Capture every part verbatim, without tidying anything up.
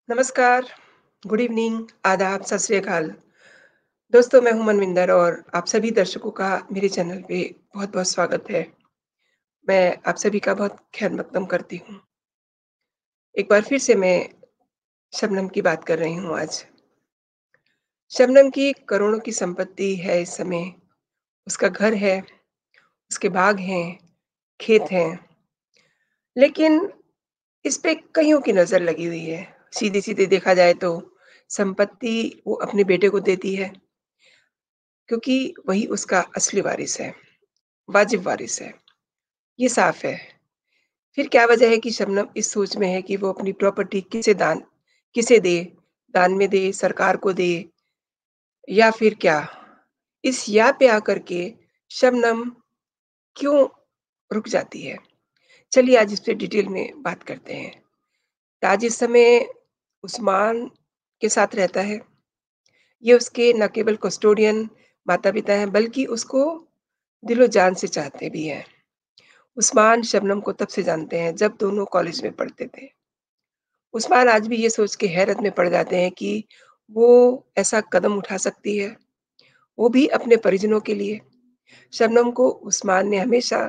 नमस्कार, good evening, आदाब, सत श्री अकाल। दोस्तों, मैं हूँ मनविंदर और आप सभी दर्शकों का मेरे चैनल पे बहुत-बहुत स्वागत है। मैं आप सभी का बहुत ख़ैर मकदम करती हूँ। एक बार फिर से मैं शबनम की बात कर रही हूँ आज। शबनम की करोड़ों की संपत्ति है इस समय, उसका घर है, उसके बाग हैं, खेत हैं, लेकिन इस पे कइयों की नज़र लगी हुई है। सीधे-सीधे देखा जाए तो संपत्ति वो अपने बेटे को देती है, क्योंकि वही उसका असली वारिस है, वाजिब वारिस है, ये साफ़ है। फिर क्या वजह है कि शबनम इस सोच में है कि वो अपनी प्रॉपर्टी किसे दान किसे दे? दान में दे, सरकार को दे या फिर क्या? इस या पे आकर के शबनम क्यों रुक जाती है? चलिए आज इस पे डिटेल में बात करते हैं। ताज इस समय उस्मान के साथ रहता है। ये उसके न केवल कस्टोडियन माता-पिता हैं, बल्कि उसको दिलो-जान से चाहते भी हैं। उस्मान शबनम को तब से जानते हैं जब दोनों कॉलेज में पढ़ते थे। उस्मान आज भी ये सोच के हैरत में पड़ जाते हैं कि वो ऐसा कदम उठा सकती है, वो भी अपने परिजनों के लिए। शबनम को उस्मान ने हमेशा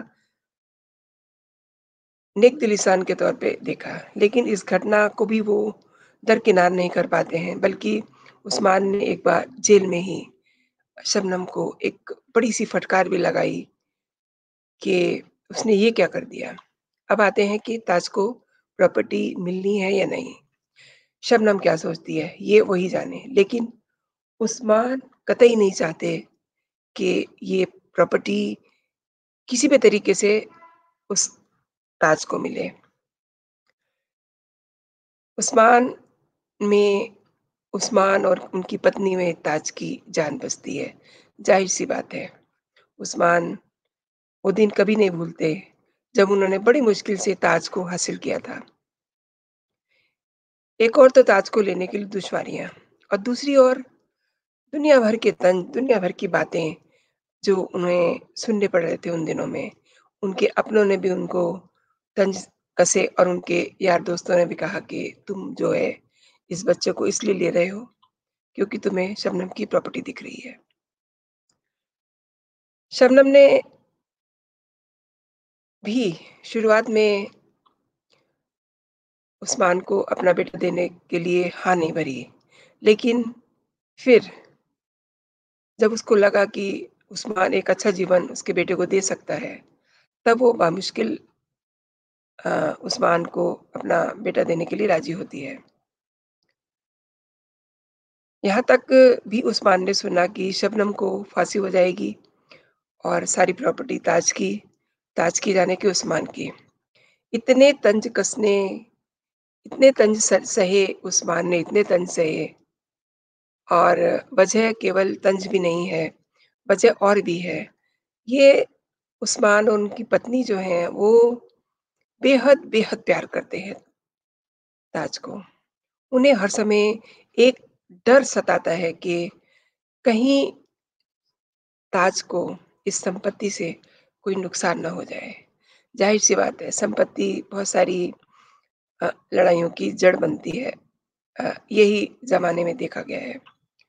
नेक दिल इंसान के तौर पे देखा, लेकिन इस घटना को भी वो दरकिनार नहीं कर पाते हैं, बल्कि उस्मान ने एक बार जेल में ही शबनम को एक बड़ी-सी फटकार भी लगाई कि उसने ये क्या कर दिया। अब आते हैं कि ताज को प्रॉपर्टी मिलनी है या नहीं? शबनम क्या सोचती है, ये वही जाने। लेकिन उस्मान कतई नहीं चाहते कि ये प्रॉपर्टी किसी भी तरीके से उस ताज को मिले। उस्मान में उस्मान और उनकी पत्नी में ताज की जान बसती है। ज़ाहिर-सी बात है, उस्मान वो दिन कभी नहीं भूलते, जब उन्होंने बड़ी मुश्किल से ताज को हासिल किया था। एक ओर तो ताज को लेने के लिए दुश्वारियाँ और दूसरी ओर दुनिया भर के तंज, दुनिया भर की बातें जो उन्हें सुनने पड़ रहे थे उन दिनों में। उनके अपनों ने भी उनको तंज कसे और उनके यार दोस्तों ने भी कहा कि तुम जो है इस बच्चे को इसलिए ले रहे हो क्योंकि तुम्हें शबनम की प्रॉपर्टी दिख रही है। शबनम ने भी शुरुआत में उस्मान को अपना बेटा देने के लिए हाँ नहीं भरी, लेकिन फिर जब उसको लगा कि उस्मान एक अच्छा जीवन उसके बेटे को दे सकता है, तब वो बामुश्किल अ, उस्मान को अपना बेटा देने के लिए राज़ी होती है। यहाँ तक भी उस्मान ने सुना कि शबनम को फांसी हो जाएगी और सारी प्रॉपर्टी ताज की ताज की जाने की उस्मान की। इतने तंज कसने इतने तंज स सहे उस्मान ने इतने तंज सहे और वजह केवल तंज भी नहीं है, वजह और भी है। ये उस्मान और उनकी पत्नी जो हैं, वो बेहद, बेहद प्यार करते हैं ताज को। उन्हें हर समय एक डर सताता है कि कहीं ताज को इस संपत्ति से कोई नुकसान ना हो जाए। ज़ाहिर-सी बात है, संपत्ति बहुत सारी अ, लड़ाइयों की जड़ बनती है। अ, यही ज़माने में देखा गया है।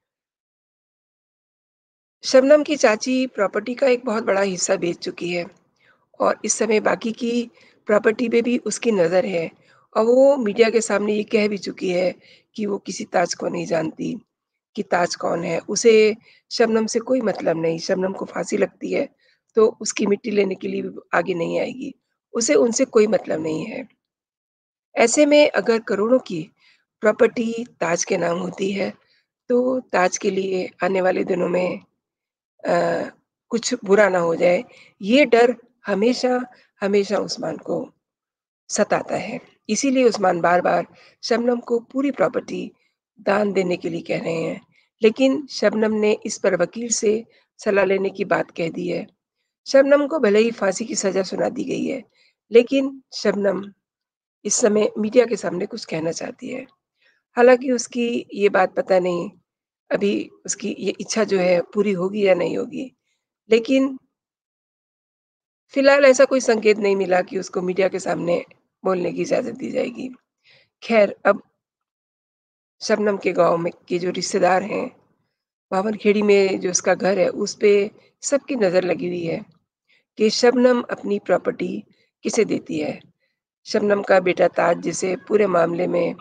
शबनम की चाची प्रॉपर्टी का एक बहुत बड़ा हिस्सा बेच चुकी है और इस समय बाकी की प्रॉपर्टी पे भी उसकी नज़र है और वो मीडिया के सामने ये कह भी चुकी है कि वो किसी ताज को नहीं जानती, कि ताज कौन है। उसे शबनम से कोई मतलब नहीं, शबनम को फांसी लगती है, तो उसकी मिट्टी लेने के लिए भी वो आगे नहीं आएगी। उसे उनसे कोई मतलब नहीं है। ऐसे में अगर करोड़ों की प्रॉपर्टी ताज के नाम होती है, तो ताज के लिए आने वाले दिनों में अ, कुछ बुरा ना हो जाए, ये डर हमेशा, हमेशा उस्मान को सताता है। इसीलिए उस्मान बार-बार शबनम को पूरी प्रॉपर्टी दान देने के लिए कह रहे हैं। लेकिन शबनम ने इस पर वकील से सलाह लेने की बात कह दी है। शबनम को भले ही फांसी की सज़ा सुना दी गई है, लेकिन शबनम इस समय मीडिया के सामने कुछ कहना चाहती है। हालाँकि उसकी ये बात पता नहीं, अभी उसकी ये इच्छा जो है पूरी होगी या नहीं होगी। लेकिन फिलहाल ऐसा कोई संकेत नहीं मिला कि उसको मीडिया के सामने बोलने की इजाज़त दी जाएगी। ख़ैर अब शबनम के गाँव में के जो रिश्तेदार हैं, बावन-खेड़ी में जो उसका घर है, उस पे सबकी नज़र लगी हुई है कि शबनम अपनी प्रॉपर्टी किसे देती है। शबनम का बेटा ताज जिसे पूरे मामले में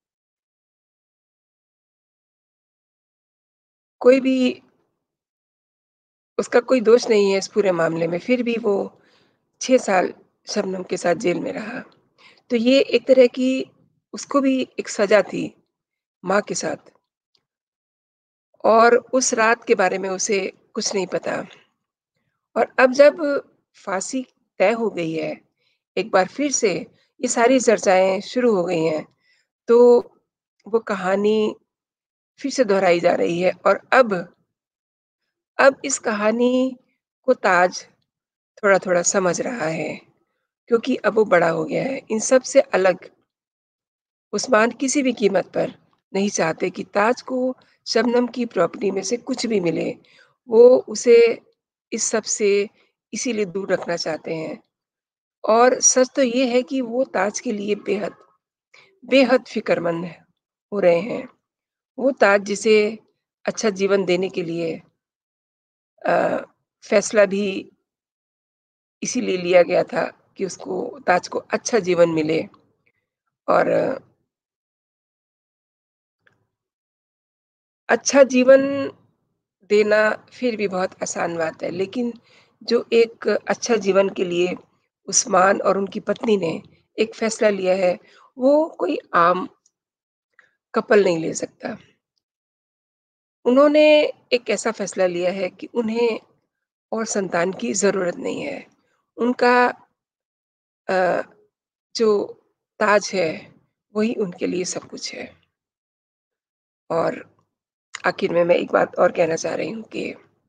कोई भी उसका कोई दोष नहीं है इस पूरे मामले में, फिर भी वो छह साल शबनम के साथ जेल में रहा। तो ये एक तरह की उसको भी एक सज़ा थी माँ के साथ, और उस रात के बारे में उसे कुछ नहीं पता। और अब जब फांसी तय हो गई है, एक बार फिर से ये सारी चर्चाएँ शुरू हो गई हैं, तो वो कहानी फिर से दोहराई जा रही है। और अब अब इस कहानी को ताज थोड़ा-थोड़ा समझ रहा है, क्योंकि अब वो बड़ा हो गया है। इन सब से अलग उस्मान किसी भी कीमत पर नहीं चाहते कि ताज को शबनम की प्रॉपर्टी में से कुछ भी मिले। वो उसे इस सब से इसीलिए दूर रखना चाहते हैं। और सच तो ये है कि वो ताज के लिए बेहद, बेहद फ़िक्रमंद हो रहे हैं। वो ताज जिसे अच्छा जीवन देने के लिए अ, फैसला भी इसीलिए लिया गया था कि उसको ताज को अच्छा जीवन मिले। और अच्छा जीवन देना फिर भी बहुत आसान बात है, लेकिन जो एक अच्छा जीवन के लिए उस्मान और उनकी पत्नी ने एक फैसला लिया है, वो कोई आम कपल नहीं ले सकता। उन्होंने एक ऐसा फैसला लिया है कि उन्हें और संतान की ज़रूरत नहीं है। उनका अ, जो ताज है, वही उनके लिए सब कुछ है। और आखिर में मैं एक बात और कहना चाह रही हूँ कि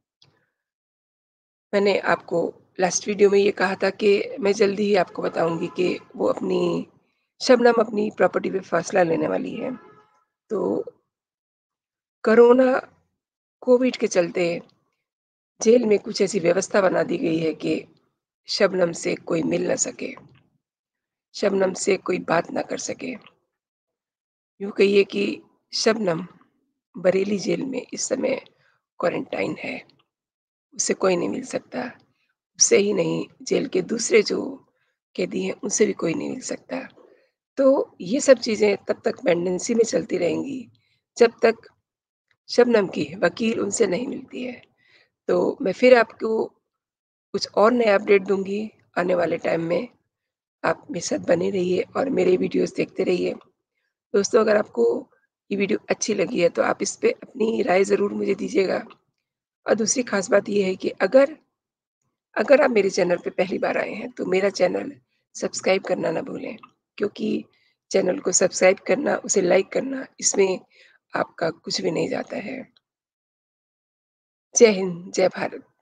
मैंने आपको लास्ट वीडियो में ये कहा था कि मैं जल्दी ही आपको बताऊँगी कि वो अपनी शबनम अपनी प्रॉपर्टी पे फ़ैसला लेने वाली है। तो कोरोना, कोविड के चलते जेल में कुछ ऐसी व्यवस्था बना दी गई है कि शबनम से कोई मिल ना सके, शबनम से कोई बात ना कर सके। यूँ कहिए कि शबनम बरेली जेल में इस समय क्वारंटाइन है, उसे कोई नहीं मिल सकता। उससे ही नहीं, जेल के दूसरे जो कैदी हैं, उनसे भी कोई नहीं मिल सकता। तो ये सब चीज़ें तब तक पेंडेंसी में चलती रहेंगी, जब तक शबनम की वकील उनसे नहीं मिलती है। तो मैं फिर आपको कुछ और नया अपडेट दूँगी आने वाले टाइम में। आप मेरे साथ बने रहिए और मेरे वीडियोज़ देखते रहिए। दोस्तों, अगर आपको ये वीडियो अच्छी लगी है, तो आप इस पे अपनी राय ज़रूर मुझे दीजिएगा। और दूसरी ख़ास बात ये है कि अगर अगर आप मेरे चैनल पे पहली बार आए हैं, तो मेरा चैनल सब्सक्राइब करना ना भूलें, क्योंकि चैनल को सब्सक्राइब करना, उसे लाइक करना, इसमें आपका कुछ भी नहीं जाता है। जय हिंद, जय भारत।